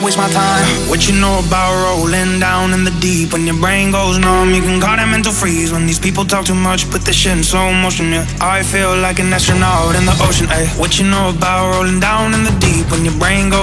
Waste my time. What you know about rolling down in the deep? When your brain goes numb, you can call it mental freeze. When these people talk too much, put this shit in slow motion, yeah. I feel like an astronaut in the ocean, ayy. What you know about rolling down in the deep? When your brain goes